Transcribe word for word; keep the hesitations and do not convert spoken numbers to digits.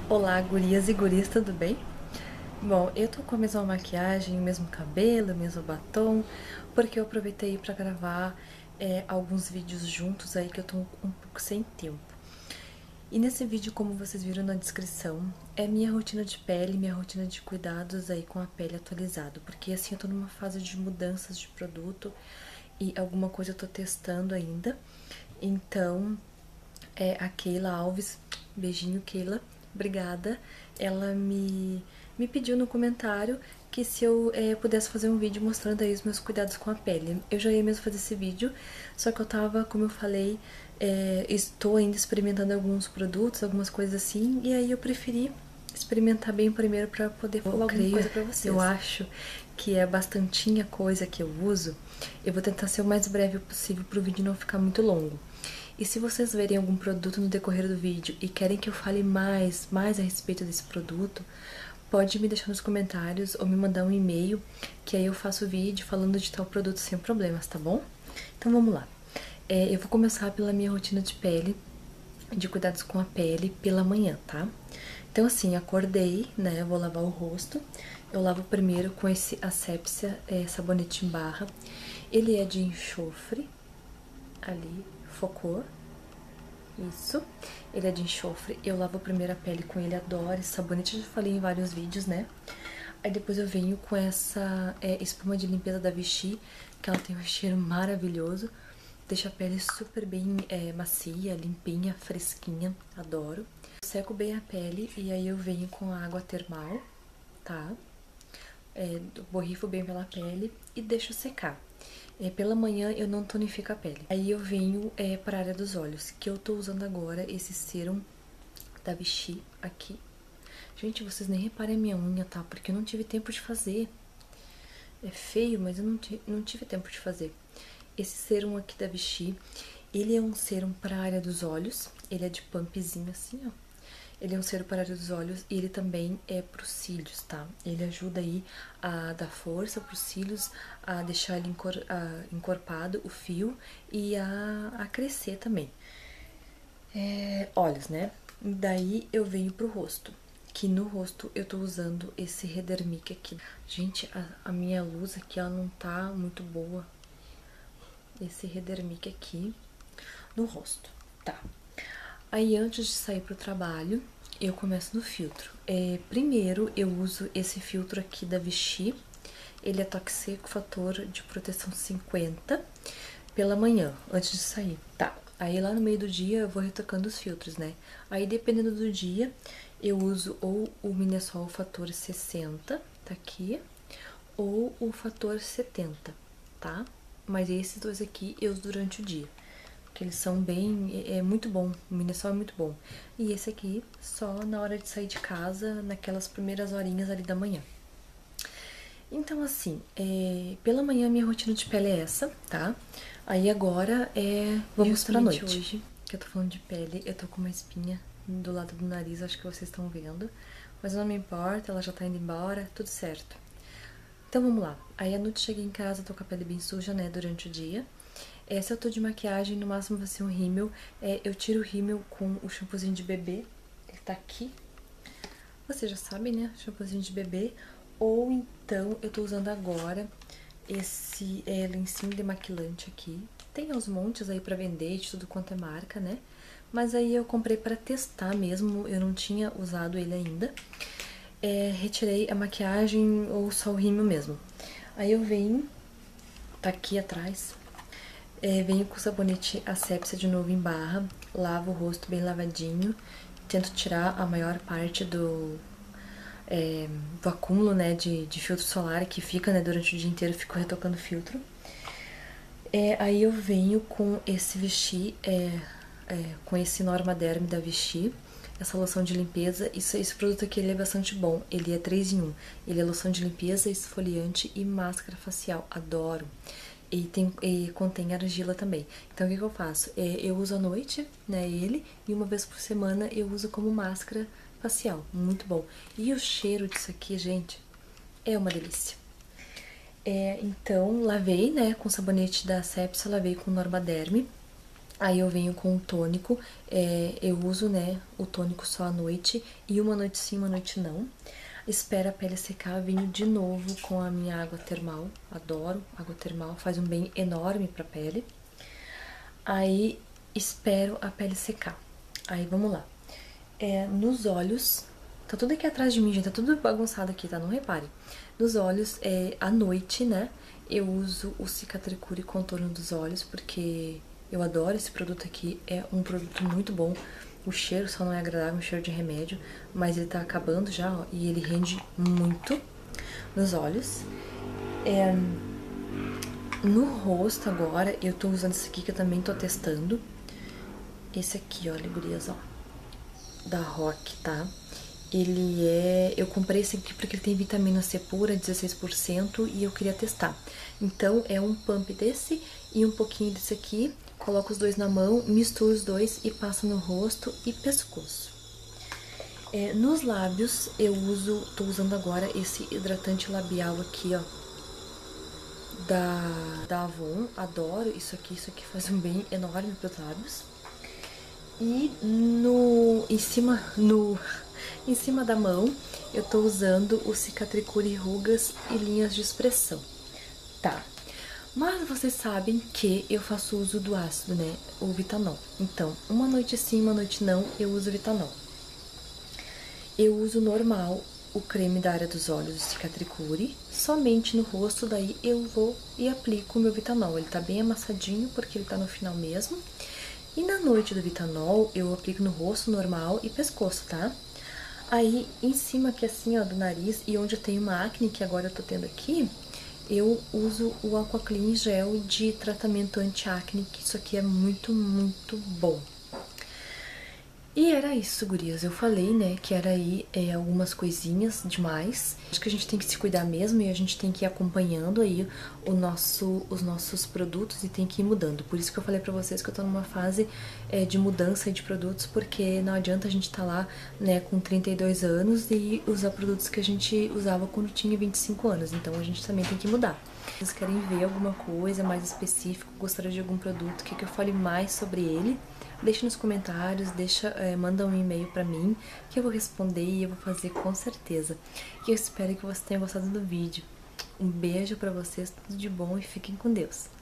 Olá, gurias e guris, tudo bem? Bom, eu tô com a mesma maquiagem, o mesmo cabelo, o mesmo batom, porque eu aproveitei pra gravar é, alguns vídeos juntos aí que eu tô um pouco sem tempo. E nesse vídeo, como vocês viram na descrição, é minha rotina de pele, minha rotina de cuidados aí com a pele atualizado, porque assim eu tô numa fase de mudanças de produto e alguma coisa eu tô testando ainda. Então, é a Keila Alves, beijinho Keila, obrigada. Ela me, me pediu no comentário que se eu é, pudesse fazer um vídeo mostrando aí os meus cuidados com a pele. Eu já ia mesmo fazer esse vídeo, só que eu tava, como eu falei, é, estou ainda experimentando alguns produtos, algumas coisas assim, e aí eu preferi experimentar bem primeiro pra poder falar alguma coisa pra vocês. Eu acho que é bastantinha coisa que eu uso. Eu vou tentar ser o mais breve possível pro vídeo não ficar muito longo. E se vocês verem algum produto no decorrer do vídeo e querem que eu fale mais, mais a respeito desse produto, pode me deixar nos comentários ou me mandar um e-mail, que aí eu faço o vídeo falando de tal produto sem problemas, tá bom? Então vamos lá. É, eu vou começar pela minha rotina de pele, de cuidados com a pele pela manhã, tá? Então assim, acordei, né, eu vou lavar o rosto. Eu lavo primeiro com esse Asepxia é, sabonete em barra. Ele é de enxofre, ali, focou. Isso. Ele é de enxofre. Eu lavo primeiro a pele com ele, adoro esse sabonete. Eu já falei em vários vídeos, né? Aí depois eu venho com essa é, espuma de limpeza da Vichy, que ela tem um cheiro maravilhoso. Deixa a pele super bem é, macia, limpinha, fresquinha. Adoro. Eu seco bem a pele e aí eu venho com a água termal, tá? É, borrifo bem pela pele e deixo secar. É, pela manhã eu não tonifico a pele. Aí eu venho é, para a área dos olhos, que eu tô usando agora esse serum da Vichy aqui. Gente, vocês nem reparem a minha unha, tá? Porque eu não tive tempo de fazer. É feio, mas eu não, não tive tempo de fazer. Esse serum aqui da Vichy, ele é um serum para a área dos olhos. Ele é de pumpzinho assim, ó. Ele é um serum para a área dos olhos e ele também é para os cílios, tá? Ele ajuda aí a dar força para os cílios, a deixar ele encor, a, encorpado, o fio, e a, a crescer também. É, olhos, né? Daí eu venho pro rosto, que no rosto eu tô usando esse Redermic aqui. Gente, a, a minha luz aqui, ela não tá muito boa. Esse Redermic aqui no rosto, tá? Aí antes de sair pro trabalho, eu começo no filtro. É, primeiro eu uso esse filtro aqui da Vichy. Ele é toque seco, fator de proteção cinquenta pela manhã, antes de sair. Tá, aí lá no meio do dia eu vou retocando os filtros, né? Aí dependendo do dia, eu uso ou o Minesol fator sessenta, tá aqui, ou o fator setenta, tá? Mas esses dois aqui eu uso durante o dia. Que eles são bem, é, é muito bom, o Minesol é muito bom. E esse aqui só na hora de sair de casa, naquelas primeiras horinhas ali da manhã. Então assim, é, pela manhã minha rotina de pele é essa, tá? Aí agora é, vamos pra noite. Hoje, que eu tô falando de pele, eu tô com uma espinha do lado do nariz, acho que vocês estão vendo. Mas não me importa, ela já tá indo embora, tudo certo. Então vamos lá, aí à noite cheguei em casa, tô com a pele bem suja, né, durante o dia. É, se eu tô de maquiagem, no máximo vai ser um rímel. É, eu tiro o rímel com o shampoozinho de bebê. Ele tá aqui. Vocês já sabem, né? Shampoozinho de bebê. Ou então, eu tô usando agora esse é, lencinho demaquilante aqui. Tem aos montes aí pra vender, de tudo quanto é marca, né? Mas aí eu comprei pra testar mesmo. Eu não tinha usado ele ainda. É, retirei a maquiagem ou só o rímel mesmo. Aí eu venho, tá aqui atrás... É, venho com o sabonete Asepxia de novo em barra, lavo o rosto bem lavadinho, tento tirar a maior parte do, é, do acúmulo, né, de, de filtro solar que fica, né, durante o dia inteiro, fico retocando filtro. É, aí eu venho com esse Vichy, é, é, com esse Normaderm da Vichy, essa loção de limpeza. Isso, esse produto aqui ele é bastante bom, ele é três em um. Ele é loção de limpeza, esfoliante e máscara facial, adoro. E, tem, e contém argila também. Então o que, que eu faço? É, eu uso à noite, né, ele, e uma vez por semana eu uso como máscara facial, muito bom. E o cheiro disso aqui, gente, é uma delícia. É, então, lavei, né, com sabonete da Asepxia, lavei com Normaderm. Aí eu venho com o tônico, é, eu uso, né, o tônico só à noite, e uma noite sim, uma noite não. Espero a pele secar, venho de novo com a minha água termal, adoro água termal, faz um bem enorme pra pele. Aí espero a pele secar. Aí vamos lá. É, nos olhos, tá tudo aqui atrás de mim, gente, tá tudo bagunçado aqui, tá? Não repare. Nos olhos, é, à noite, né, eu uso o Cicatricure Contorno dos Olhos, porque eu adoro esse produto aqui, é um produto muito bom. O cheiro só não é agradável, um cheiro de remédio, mas ele tá acabando já, ó, e ele rende muito nos olhos. É, no rosto agora, eu tô usando esse aqui que eu também tô testando. Esse aqui, olha, gurias, ó, da Rock, tá? Ele é... Eu comprei esse aqui porque ele tem vitamina C pura, dezesseis por cento, e eu queria testar. Então, é um pump desse e um pouquinho desse aqui. Coloco os dois na mão, misturo os dois e passo no rosto e pescoço. É, nos lábios, eu uso... Tô usando agora esse hidratante labial aqui, ó. Da, da Avon. Adoro isso aqui. Isso aqui faz um bem enorme pros lábios. E no... Em cima... No... Em cima da mão, eu tô usando o Cicatricure Rugas e Linhas de Expressão. Tá. Mas vocês sabem que eu faço uso do ácido, né? O Vitanol. Então, uma noite sim, uma noite não, eu uso Vitanol. Eu uso normal o creme da área dos olhos, o Cicatricure, somente no rosto, daí eu vou e aplico o meu Vitanol. Ele tá bem amassadinho, porque ele tá no final mesmo. E na noite do Vitanol, eu aplico no rosto normal e pescoço, tá? Aí, em cima aqui assim, ó, do nariz, e onde eu tenho uma acne, que agora eu tô tendo aqui, eu uso o Aqua Clean Gel de tratamento anti-acne, que isso aqui é muito, muito bom. E era isso, gurias. Eu falei, né, que era aí é, algumas coisinhas demais. Acho que a gente tem que se cuidar mesmo e a gente tem que ir acompanhando aí o nosso, os nossos produtos e tem que ir mudando. Por isso que eu falei pra vocês que eu tô numa fase é, de mudança de produtos, porque não adianta a gente tá lá, né, com trinta e dois anos e usar produtos que a gente usava quando tinha vinte e cinco anos. Então a gente também tem que mudar. Se vocês querem ver alguma coisa mais específica, gostaria de algum produto, quer que eu fale mais sobre ele, deixa nos comentários, deixa, é, manda um e-mail pra mim, que eu vou responder e eu vou fazer com certeza. E eu espero que você tenha gostado do vídeo. Um beijo pra vocês, tudo de bom e fiquem com Deus.